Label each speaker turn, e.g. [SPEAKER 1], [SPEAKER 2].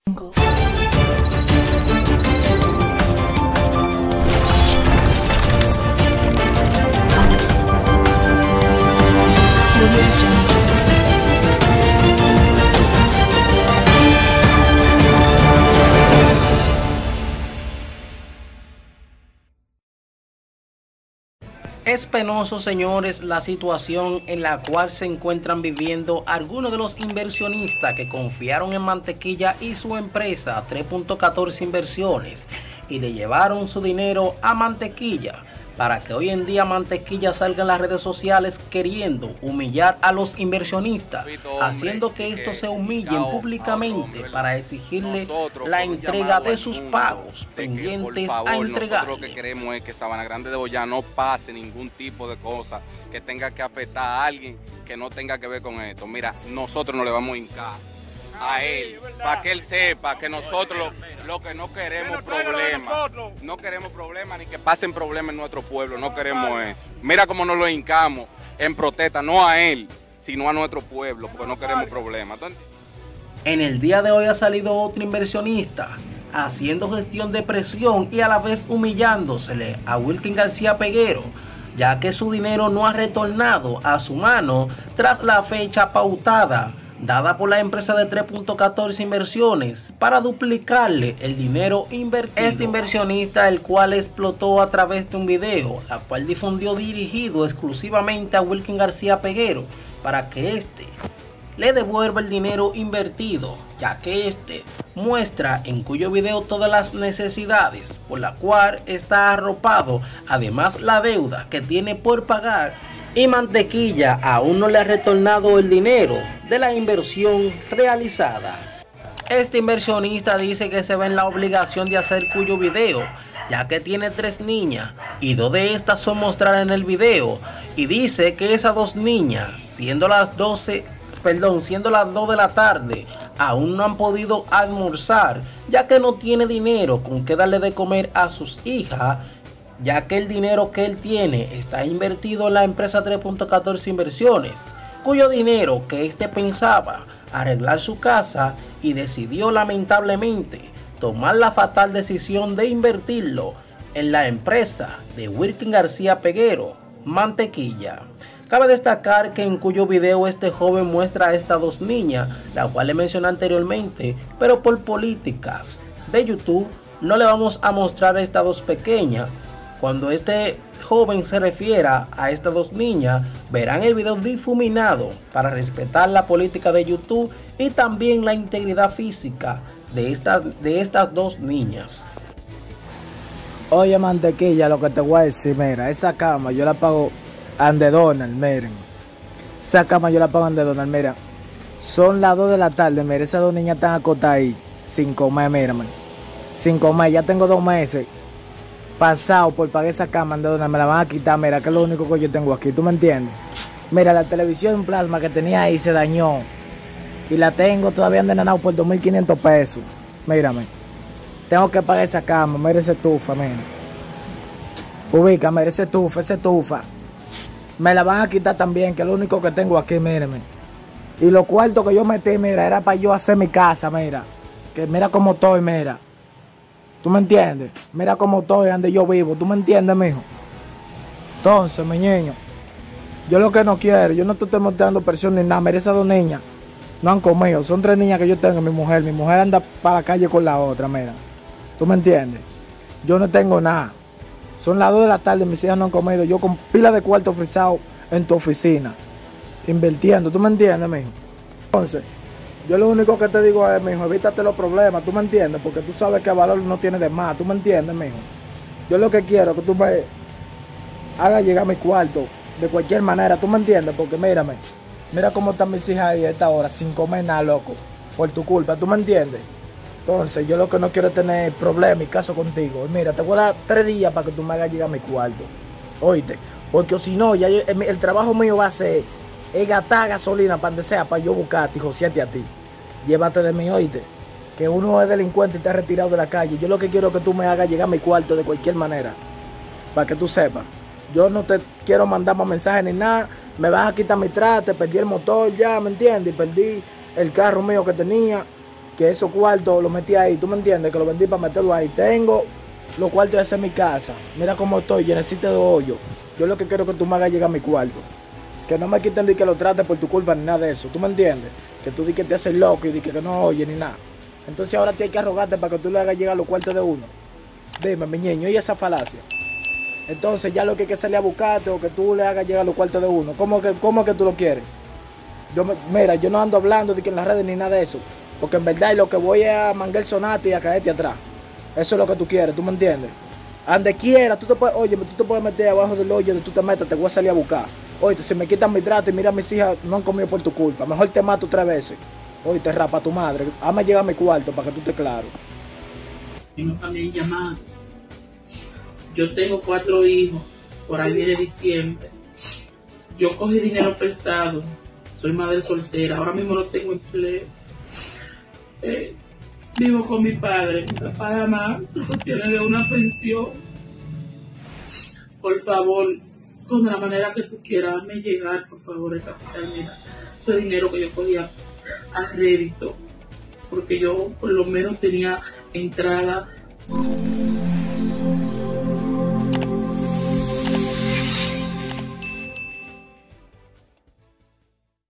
[SPEAKER 1] Es penoso, señores, la situación en la cual se encuentran viviendo algunos de los inversionistas que confiaron en Mantequilla y su empresa 3.14 Inversiones y le llevaron su dinero a Mantequilla para que hoy en día Mantequilla salga en las redes sociales queriendo humillar a los inversionistas, haciendo que estos se humillen públicamente para exigirle la entrega de sus pagos pendientes a entregar.
[SPEAKER 2] Nosotros lo que queremos es que Sabana Grande de Boyá no pase ningún tipo de cosa que tenga que afectar a alguien que no tenga que ver con esto. Mira, nosotros no le vamos a hincar a él, para que él sepa que nosotros lo que no queremos problemas, ni que pasen problemas en nuestro pueblo, no queremos eso. Mira cómo nos lo hincamos en protesta, no a él, sino a nuestro pueblo, porque no queremos problemas.
[SPEAKER 1] En el día de hoy ha salido otro inversionista haciendo gestión de presión y a la vez humillándosele a Wilkin García Peguero, ya que su dinero no ha retornado a su mano tras la fecha pautada dada por la empresa de 3.14 Inversiones para duplicarle el dinero invertido. Este inversionista, el cual explotó a través de un video, la cual difundió dirigido exclusivamente a Wilkin García Peguero para que éste le devuelva el dinero invertido, ya que éste muestra en cuyo video todas las necesidades por la cual está arropado, además la deuda que tiene por pagar, y Mantequilla aún no le ha retornado el dinero de la inversión realizada. Este inversionista dice que se ve en la obligación de hacer cuyo video, ya que tiene 3 niñas y 2 de estas son mostradas en el video, y dice que esas 2 niñas, siendo las 2 de la tarde, aún no han podido almorzar, ya que no tiene dinero con que darle de comer a sus hijas, ya que el dinero que él tiene está invertido en la empresa 3.14 Inversiones, cuyo dinero que éste pensaba arreglar su casa y decidió lamentablemente tomar la fatal decisión de invertirlo en la empresa de Wilkin García Peguero, Mantequilla. Cabe destacar que en cuyo video este joven muestra a estas 2 niñas, la cual le mencioné anteriormente, pero por políticas de YouTube no le vamos a mostrar a estas 2 pequeñas. Cuando este joven se refiera a estas 2 niñas, verán el video difuminado para respetar la política de YouTube y también la integridad física de estas 2 niñas.
[SPEAKER 3] Oye, Mantequilla, lo que te voy a decir, mira, esa cama yo la pago ande Donald, miren. Esa cama yo la pago ande Donald, mira. Son las 2 de la tarde, mira, esas 2 niñas están acotadas ahí, sin comer, mírame. Sin comer, ya tengo 2 meses pasado por pagar esa cama ande Donald, me la van a quitar, mira, que es lo único que yo tengo aquí, ¿tú me entiendes? Mira, la televisión plasma que tenía ahí se dañó y la tengo todavía endenanado por 2.500 pesos, mírame. Tengo que pagar esa cama, mira esa estufa, mira. Ubícame, mira esa estufa. Me la van a quitar también, que es lo único que tengo aquí, mírame. Y los cuartos que yo metí, mira, era para yo hacer mi casa, mira. Que mira cómo estoy, mira. ¿Tú me entiendes? Mira cómo estoy, donde yo vivo. ¿Tú me entiendes, mijo? Entonces, mi niño, yo lo que no quiero, yo no te estoy mostrando presión ni nada. Mira, esas 2 niñas no han comido. Son 3 niñas que yo tengo, mi mujer. Mi mujer anda para la calle con la otra, mira. ¿Tú me entiendes? Yo no tengo nada. Son las 2 de la tarde, mis hijas no han comido. Yo con pila de cuarto frisado en tu oficina, invirtiendo. ¿Tú me entiendes, mijo? Entonces, yo lo único que te digo es, mijo, evítate los problemas. ¿Tú me entiendes? Porque tú sabes que el valor no tiene de más. ¿Tú me entiendes, mijo? Yo lo que quiero es que tú me hagas llegar a mi cuarto de cualquier manera. ¿Tú me entiendes? Porque mírame. Mira cómo están mis hijas ahí a esta hora, sin comer nada, loco. Por tu culpa. ¿Tú me entiendes? Entonces, yo lo que no quiero es tener problemas y caso contigo. Mira, te voy a dar 3 días para que tú me hagas llegar a mi cuarto. Oíste, porque si no, ya el trabajo mío va a ser gastar gasolina para donde sea, para yo buscarte y josearte a ti. Llévate de mí, oíste, que uno es delincuente y está retirado de la calle. Yo lo que quiero es que tú me hagas llegar a mi cuarto de cualquier manera, para que tú sepas. Yo no te quiero mandar más mensajes ni nada. Me vas a quitar mi trate, perdí el motor ya, ¿me entiendes? Y perdí el carro mío que tenía. que esos cuartos los metí ahí, ¿tú me entiendes? Que los vendí para meterlos ahí. Tengo los cuartos de hacer mi casa. Mira cómo estoy, yo necesito de hoyo. Yo lo que quiero es que tú me hagas llegar a mi cuarto. Que no me quiten ni que lo trate por tu culpa ni nada de eso, ¿tú me entiendes? Que tú di que te haces loco y di que no oye ni nada. Entonces ahora tienes que arrogarte para que tú le hagas llegar los cuartos de uno. Dime, mi niño, y esa falacia. Entonces ya lo que hay que salir a buscarte o que tú le hagas llegar los cuartos de uno. ¿Cómo que tú lo quieres? Mira, yo no ando hablando de que en las redes ni nada de eso. Porque en verdad lo que voy es a mangar el sonate y a caerte atrás. Eso es lo que tú quieres, ¿tú me entiendes? Donde quiera, tú te puedes meter abajo del hoyo donde tú te metas, te voy a salir a buscar. Oye, si me quitan mi trato y mira, mis hijas no han comido por tu culpa. Mejor te mato 3 veces. Oye, te rapa tu madre. Hazme llegar a mi cuarto para que tú estés claro.
[SPEAKER 4] Tengo también llamado. Yo tengo 4 hijos. Por ahí viene diciembre. Yo cogí dinero prestado. Soy madre soltera. Ahora mismo no tengo empleo. Vivo con mi padre. Mi papá nada más se sostiene de una pensión. Por favor, con la manera que tú quieras, hazme llegar, por favor, esta mira, ese dinero que yo cogía a rédito, porque yo por lo menos tenía entrada